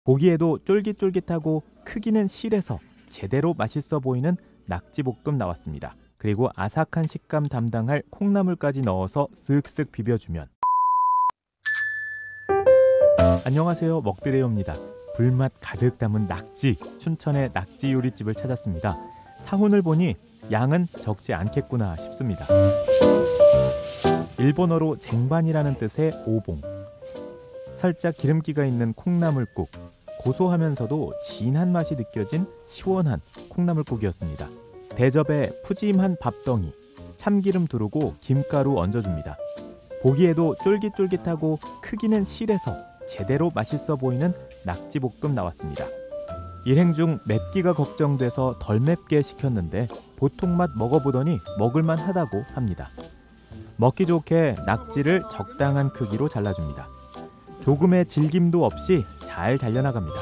보기에도 쫄깃쫄깃하고 크기는 실해서 제대로 맛있어 보이는 낙지볶음 나왔습니다. 그리고 아삭한 식감 담당할 콩나물까지 넣어서 쓱쓱 비벼주면. 안녕하세요, 먹드레요입니다. 불맛 가득 담은 낙지, 춘천의 낙지 요리집을 찾았습니다. 사훈을 보니 양은 적지 않겠구나 싶습니다. 일본어로 쟁반이라는 뜻의 오봉, 살짝 기름기가 있는 콩나물국, 고소하면서도 진한 맛이 느껴진 시원한 콩나물국이었습니다. 대접에 푸짐한 밥덩이, 참기름 두르고 김가루 얹어줍니다. 보기에도 쫄깃쫄깃하고 크기는 실해서 제대로 맛있어 보이는 낙지볶음 나왔습니다. 일행 중 맵기가 걱정돼서 덜 맵게 시켰는데 보통 맛 먹어보더니 먹을만 하다고 합니다. 먹기 좋게 낙지를 적당한 크기로 잘라줍니다. 조금의 질김도 없이 잘 달려나갑니다.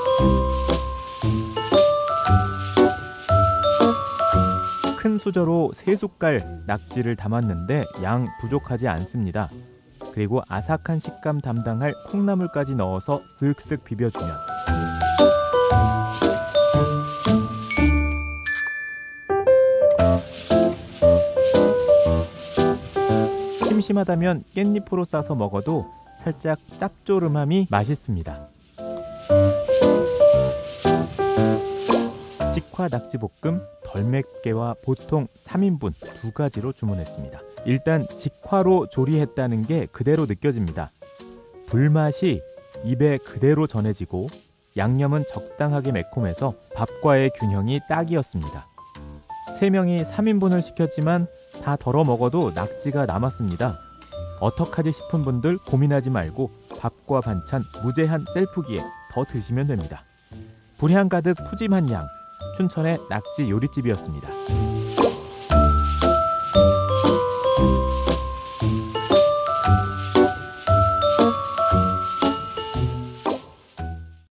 큰 수저로 3숟갈 낙지를 담았는데 양 부족하지 않습니다. 그리고 아삭한 식감 담당할 콩나물까지 넣어서 쓱쓱 비벼주면 심심하다면 깻잎으로 싸서 먹어도 살짝 짭조름함이 맛있습니다. 직화 낙지볶음 덜 맵게와 보통 3인분 2가지로 주문했습니다. 일단 직화로 조리했다는 게 그대로 느껴집니다. 불맛이 입에 그대로 전해지고 양념은 적당하게 매콤해서 밥과의 균형이 딱이었습니다. 3명이 3인분을 시켰지만 다 덜어 먹어도 낙지가 남았습니다. 어떡하지 싶은 분들 고민하지 말고 밥과 반찬 무제한 셀프기에 더 드시면 됩니다. 불향 가득 푸짐한 양, 춘천의 낙지 요리집이었습니다.